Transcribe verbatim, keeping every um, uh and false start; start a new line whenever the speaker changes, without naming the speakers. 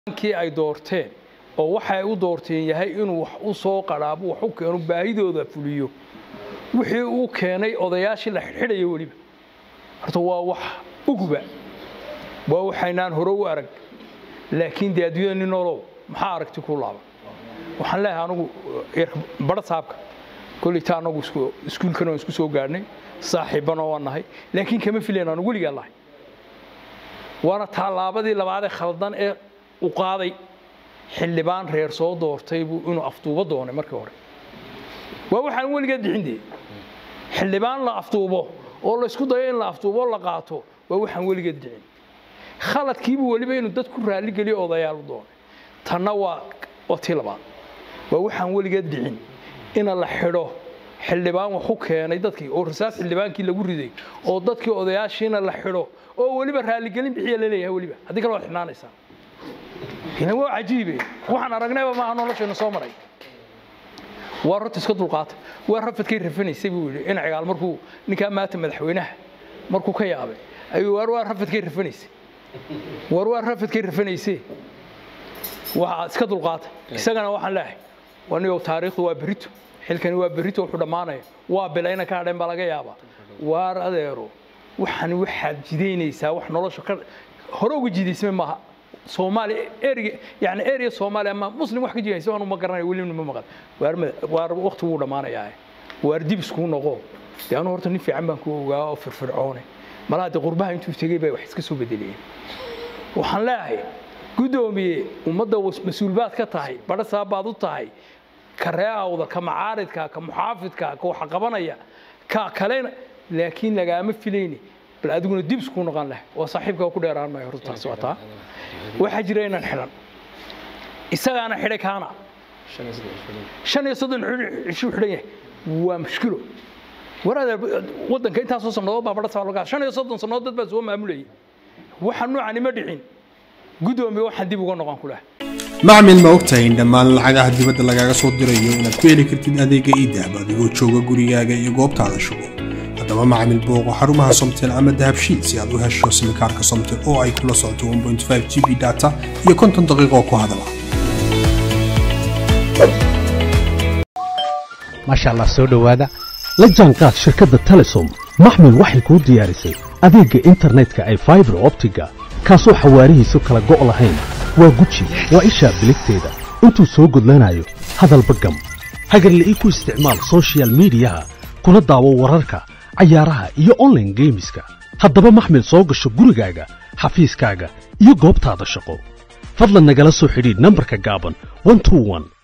kii ay doorteen oo waxay u doorteen yahay inuu wax u soo qaraabo wax u keeno baahidooda fuliyo wixii uu keenay odayaashii la xidhay waliba horta waa wax uguba waa waxaynaan hore u arag laakiin dee adduunyada nolow maxaa aragti ku laaba waxaan leeyahay anigu bada saabka kulli taa anagu isku iskuulkan oo isku soo gaarnay saaxiibana waan nahay laakiin kama filayna anigu waliga Allah waana taalaabadii labaad ee khaldan ee u qaaday xildhibaan reer soo doortay buu inuu afduubo doonay markii hore waa waxaan waliga dhixindii xildhibaan la afduubo oo la isku dayo in la afduubo la qaato waa waxaan waliga dhixin khaladkiibu waliba inuu dad ku raali galiyo odayaal u doonay tanna waa wati labaad waa waxaan waliga dhixin in la xidho xildhibaan wax u keenay dadkii oo rasaas xildhibaankii lagu riday oo dadkii odayaashiina la xidho oo waliba raali galin bixiya la leeyahay waliba hadii kale waa xinaanaysa ina waa cajiibe waxaan aragnayba ma aanu noloshayna soo maray waa runta iska dulqaata waa rafadkay rafanaysay buu yiri in cigaal markuu ninka maata madaxweynaha markuu ka yaabay ayuu war waa rafadkay rafanaysay war waa rafadkay rafanaysay waa iska dulqaata isagana waxaan leeyahay waniyo taariikhdu waa berito xilkani waa berito wuxuu dhamaanay waa bilayna ka hadheen baa laga yaabaa waar adeero waxaan waxa jideynaysaa wax nolosha ka hore uga jideysmay maaha Soomaali area yani area Soomaali ama muslim wax ka jideysay waanu ma garanay wali ma maqal waar waar waqti uu dhamaanayaa waar dib isku noqo yaanu horta nin fiican baan ku ogaa oo firfircoonay malaha qurbaha intuu tagay bay wax iska soo bedelayeen waxaan leeyahay gudoomiye ummadda mas'uulbaad ka tahay bada saabaad u tahay كرياضة كمعارض كمحافظ كوح قبنايا ككلين لكن لقام فيليني بالأدوان الدبس كون قان له وصاحبك وكل يران ما يرد تصويتها وحجرين الحلم إسا أنا حرك هنا شن يصدق شو حريه ومشكله ورا ودن كنت أصلا صنادوق بعبرة سالوكا شن يصدق صنادوق بس هو معمولي وحنو عني مدعين قدوم بواحد دي بقول نقان كله
macmil ma ogtahay in dhammaan lacagaha dibadda lagaaga soo dirayo inaad ku heli kartid adeega e-dahab adigoo jooga gurigaaga iyo goobtaada shugo haddaba macmil booqo xarumaha Somtel ama dahabshiil si aad u hesho simikaarka Somtel oo ay kula socoto one point five G B data iyo konton daqiiqo ku hadala
masha Allah soo dhawaada la jaanqaad shirkadda Telesom macmil waxay ku diyaarisay adeega internetka ay fiber optiga kaasoo xawaarihiisu kala go' lahayn waa guji waa isha biligteeda intuu soo gudlanayo hadalba gam hagarle ii ku isticmaal social media kuna daawo wararka ciyaaraha iyo online gameska haddaba maxmil soo gasho gurigaaga xafiiskaaga iyo goobtaada shaqo fadlan nagala soo xidhiidh nambarka gaaban one two one